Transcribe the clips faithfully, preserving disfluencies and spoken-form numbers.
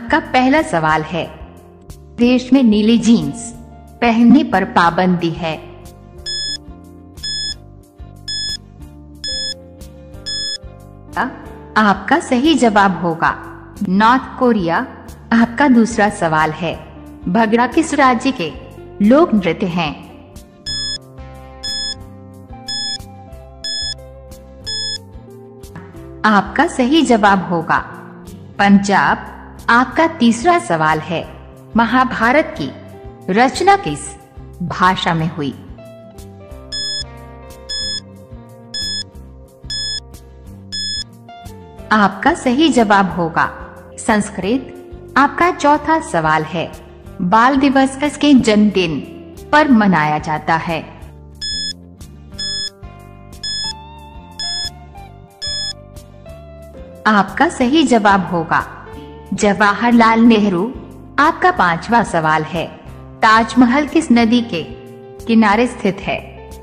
आपका पहला सवाल है, देश में नीली जीन्स पहनने पर पाबंदी है। आपका सही जवाब होगा नॉर्थ कोरिया। आपका दूसरा सवाल है, भगड़ा किस राज्य के लोक नृत्य हैं? आपका सही जवाब होगा पंजाब। आपका तीसरा सवाल है, महाभारत की रचना किस भाषा में हुई? आपका सही जवाब होगा संस्कृत। आपका चौथा सवाल है, बाल दिवस किसके जन्मदिन पर मनाया जाता है? आपका सही जवाब होगा जवाहरलाल नेहरू। आपका पांचवा सवाल है, ताजमहल किस नदी के किनारे स्थित है?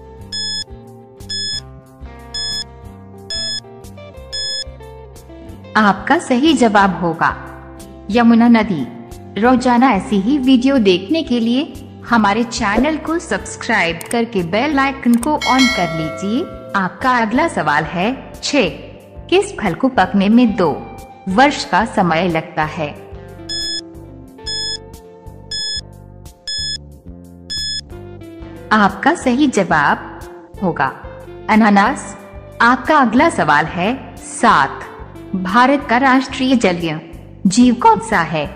आपका सही जवाब होगा यमुना नदी। रोजाना ऐसी ही वीडियो देखने के लिए हमारे चैनल को सब्सक्राइब करके बेल आइकन को ऑन कर लीजिए। आपका अगला सवाल है, छह किस फल को पकने में दो वर्ष का समय लगता है? आपका सही जवाब होगा अनानास। आपका अगला सवाल है, सात भारत का राष्ट्रीय जलीय जीव कौन सा है?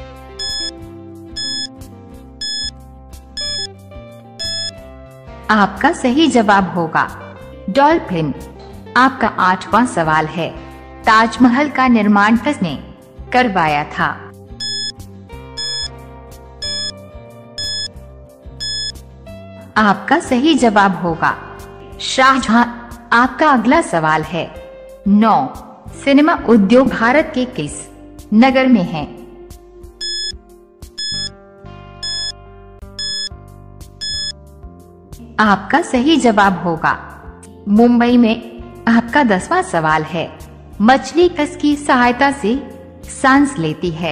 आपका सही जवाब होगा डॉल्फिन। आपका आठवां सवाल है, ताजमहल का निर्माण किसने करवाया था? आपका सही जवाब होगा शाहजहां। आपका अगला सवाल है, नौ सिनेमा उद्योग भारत के किस नगर में है? आपका सही जवाब होगा मुंबई में। आपका दसवां सवाल है, मछली किसकी सहायता से सांस लेती है?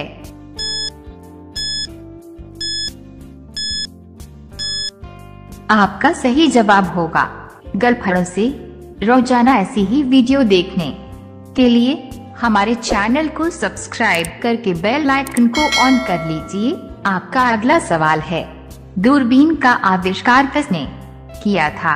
आपका सही जवाब होगा गलफड़ों से। रोजाना ऐसी ही वीडियो देखने के लिए हमारे चैनल को सब्सक्राइब करके बेल आइकन को ऑन कर लीजिए। आपका अगला सवाल है, दूरबीन का आविष्कार किसने किया था?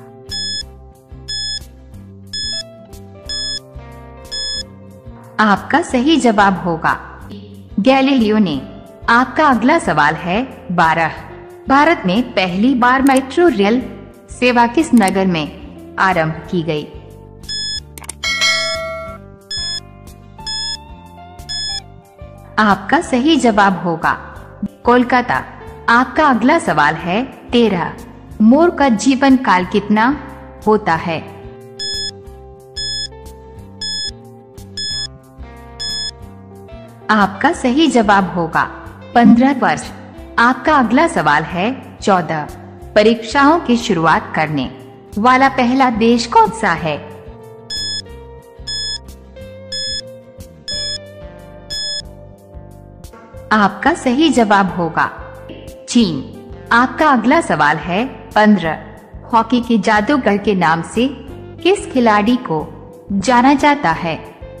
आपका सही जवाब होगा गैलीलियो ने। आपका अगला सवाल है, बारह भारत में पहली बार मेट्रो रेल सेवा किस नगर में आरंभ की गई? आपका सही जवाब होगा कोलकाता। आपका अगला सवाल है, तेरह मोर का जीवन काल कितना होता है? आपका सही जवाब होगा पंद्रह वर्ष। आपका अगला सवाल है, चौदह परीक्षाओं की शुरुआत करने वाला पहला देश कौन सा है? आपका सही जवाब होगा चीन। आपका अगला सवाल है, पंद्रह हॉकी के जादूगर के नाम से किस खिलाड़ी को जाना जाता है?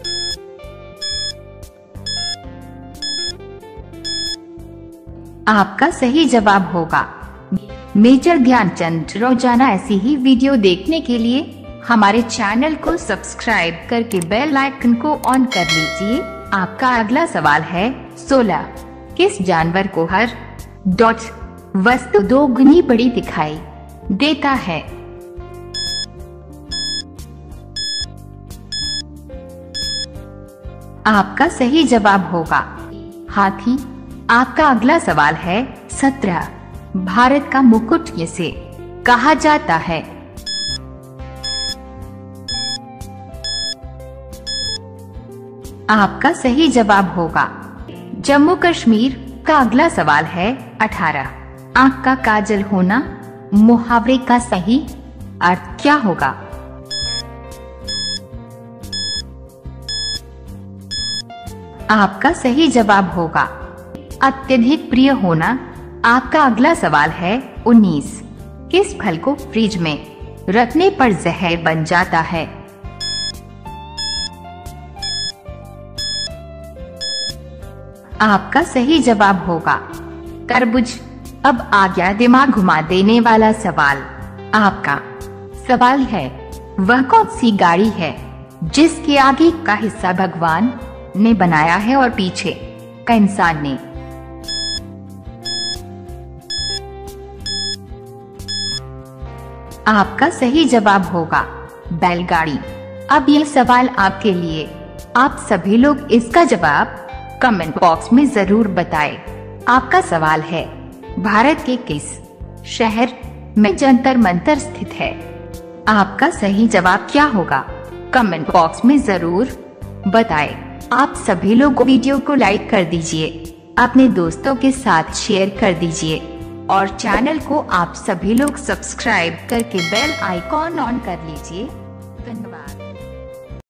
आपका सही जवाब होगा मेजर ध्यानचंद। रोजाना ऐसी ही वीडियो देखने के लिए हमारे चैनल को सब्सक्राइब करके बेल आइकन को ऑन कर लीजिए। आपका अगला सवाल है, सोलह किस जानवर को हर डॉट वस्तु दो गुनी बड़ी दिखाई देता है? आपका सही जवाब होगा हाथी। आपका अगला सवाल है, सत्रह भारत का मुकुट किसे कहा जाता है? आपका सही जवाब होगा जम्मू कश्मीर। का अगला सवाल है, अठारह आंख का काजल होना मुहावरे का सही अर्थ क्या होगा? आपका सही जवाब होगा अत्यधिक प्रिय होना। आपका अगला सवाल है उन्नीस। किस फल को फ्रिज में रखने पर जहर बन जाता है? आपका सही जवाब होगा तरबूज। अब आ गया दिमाग घुमा देने वाला सवाल। आपका सवाल है वह कौन सी गाड़ी है जिसके आगे का हिस्सा भगवान ने बनाया है और पीछे का इंसान ने? आपका सही जवाब होगा बैलगाड़ी। अब यह सवाल आपके लिए। आप सभी लोग इसका जवाब कमेंट बॉक्स में जरूर बताएं। आपका सवाल है भारत के किस शहर में जंतर मंतर स्थित है? आपका सही जवाब क्या होगा कमेंट बॉक्स में जरूर बताएं। आप सभी लोग वीडियो को लाइक कर दीजिए, अपने दोस्तों के साथ शेयर कर दीजिए और चैनल को आप सभी लोग सब्सक्राइब करके बेल आइकॉन ऑन कर लीजिए। धन्यवाद।